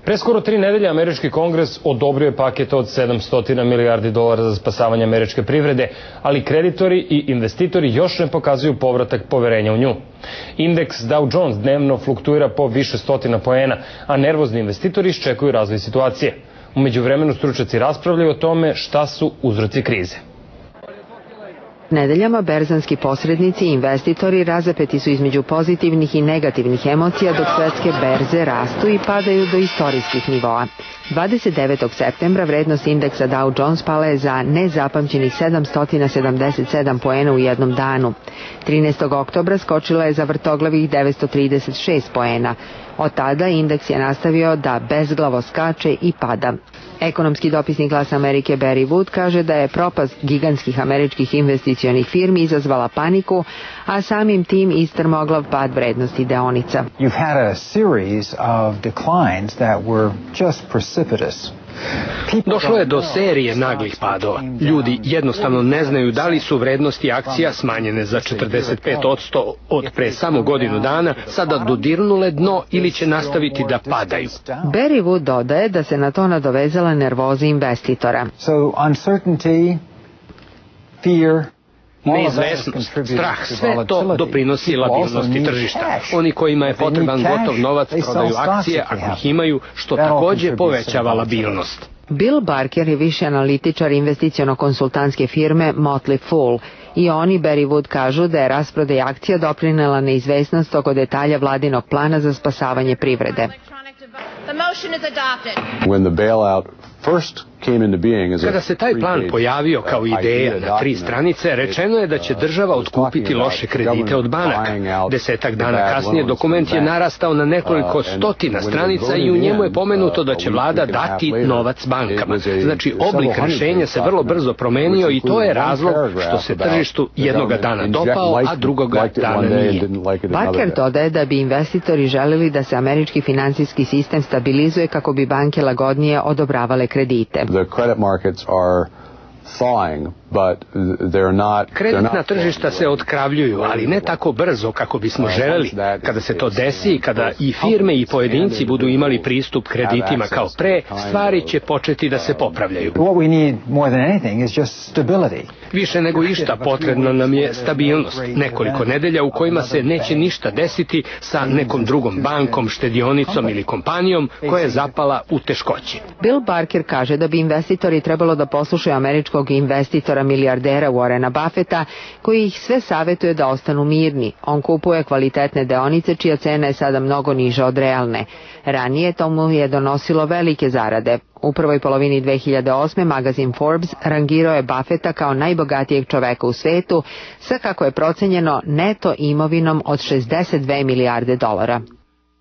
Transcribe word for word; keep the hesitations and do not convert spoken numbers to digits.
Pre skoro tri nedelje američki kongres odobrio je paket od sedamsto milijardi dolara za spasavanje američke privrede, ali kreditori i investitori još ne pokazuju povratak poverenja u nju. Indeks Dow Jones dnevno fluktuira po više stotina poena, a nervozni investitori iščekuju razvoj situacije. U međuvremenu stručnjaci raspravljaju o tome šta su uzroci krize. Nedeljama berzanski posrednici i investitori razapeti su između pozitivnih i negativnih emocija, dok svetske berze rastu i padaju do istorijskih nivoa. dvadeset devetog septembra vrednost indeksa Dow Jones pala je za nezapamćenih sedamsto sedamdeset sedam poena u jednom danu. trinaestog oktobra skočila je za vrtoglavih devetsto trideset šest poena. Od tada indeks je nastavio da bezglavo skače i pada. Ekonomski dopisnik Glasa Amerike Barry Wood kaže da je propast gigantskih američkih investicionih firmi izazvala paniku, a samim tim istrmoglav pad vrednosti deonica. You've had a series of declines that were just precipitous. Došlo je do serije naglih padova. Ljudi jednostavno ne znaju da li su vrednosti akcija smanjene za četrdeset pet posto od pre samo godinu dana sada dodirnule dno ili će nastaviti da padaju. Barry Wood dodaje da se na to nadovezala nervoza investitora. So uncertainty, fear, Neizvesnost, strah, sve to doprinosi labilnosti tržišta. Oni kojima je potreban gotov novac prodaju akcije ako ih imaju, što takođe povećava labilnost. Bill Barker je viši analitičar investiciono-konsultantske firme Motley Fool i oni, Barry Wood, kažu da je rasprodaj akcija doprinela neizvesnost oko detalja vladinog plana za spasavanje privrede. Kada se taj plan pojavio kao ideja na tri stranice, rečeno je da će država otkupiti loše kredite od banaka. Desetak dana kasnije dokument je narastao na nekoliko stotina stranica i u njemu je pomenuto da će vlada dati novac bankama. Znači, oblik rešenja se vrlo brzo promenio i to je razlog što se tržištu jednoga dana dopao, a drugoga dana nije. Barker dodaje da bi investitori želeli da se američki finansijski sistem stabilizuje kako bi banke lagodnije odobravale kredite. Kreditna tržišta se otkravljuju, ali ne tako brzo kako bismo želeli. Kada se to desi i kada i firme i pojedinci budu imali pristup kreditima kao pre, stvari će početi da se popravljaju. Više nego išta potrebna nam je stabilnost. Nekoliko nedelja u kojima se neće ništa desiti sa nekom drugom bankom, štedionicom ili kompanijom koja je zapala u teškoći. Bill Barker kaže da bi investitori trebalo da poslušaju američkog investitora milijardera Warrena Buffetta, koji ih sve savetuje da ostanu mirni. On kupuje kvalitetne deonice čija cena je sada mnogo niža od realne. Ranije to mu je donosilo velike zarade. U prvoj polovini dve hiljade osme magazin Forbes rangirao je Buffetta kao najbogatijeg čoveka u svetu sa, kako je procenjeno, neto imovinom od šezdeset dve milijarde dolara.